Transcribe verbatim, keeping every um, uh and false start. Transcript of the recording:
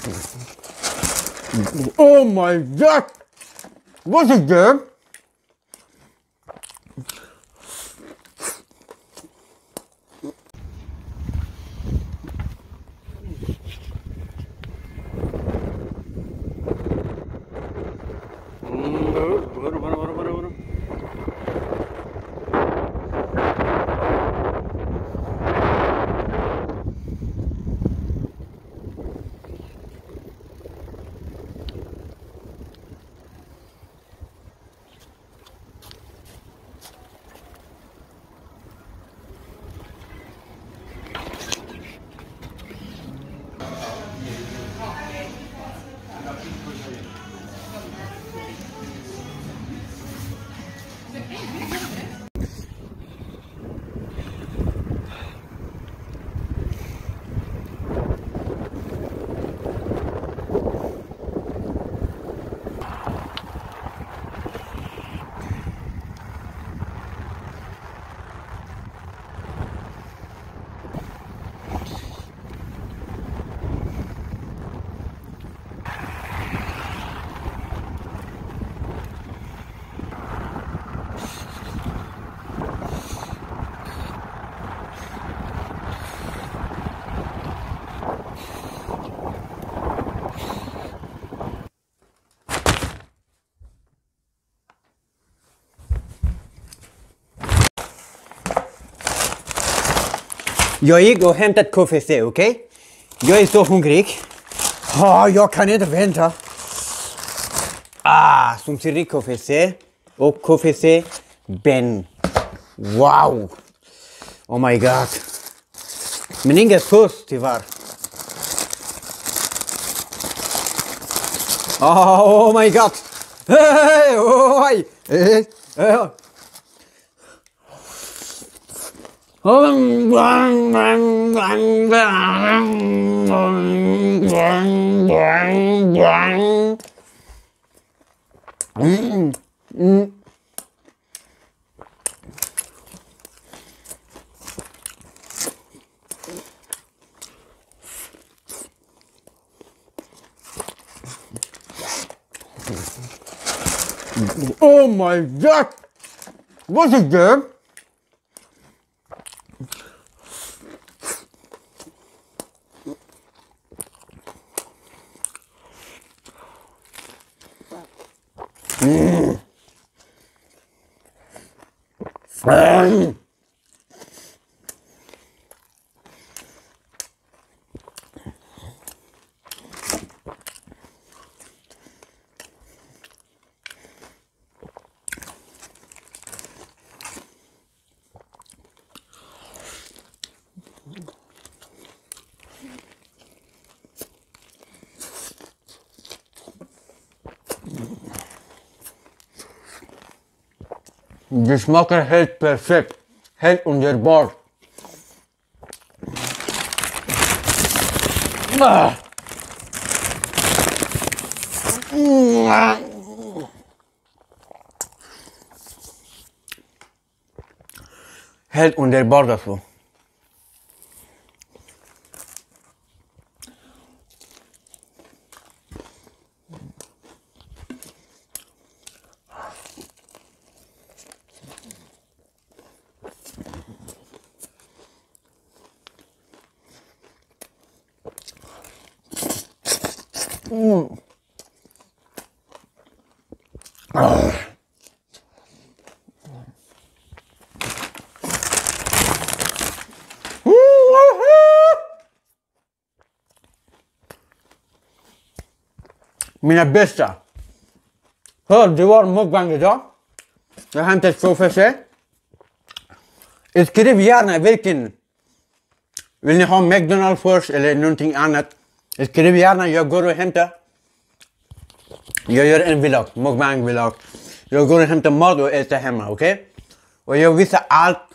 Oh my god! What is that? Jag gick och hämtat K F C, okej? Okay? Jag är så hungrig. Oh, jag kan inte vänta. Ah, som ser det K F C och K F C Ben. Wow! Oh my god. Men inget sås tyvärr. Oh, oh my god. Hey, oh, hey, hey, hey. Mm. Mm. Oh my god! What is that? Mm. Mm. Det smakar helt perfekt, helt underbart. Ah. Mm. Helt underbart alltså. Mm. Ah. Mina bästa. Hör, det var mukbang idag. Jag har hämtat K F C. Skriv gärna vilken. Vill ni ha McDonald's först eller någonting annat? Skriv gärna, jag går och hämtar. Jag gör en vlogg, mukbang vlogg. Jag går och hämtar mat och äter hemma, okej? Okay? Och jag visar allt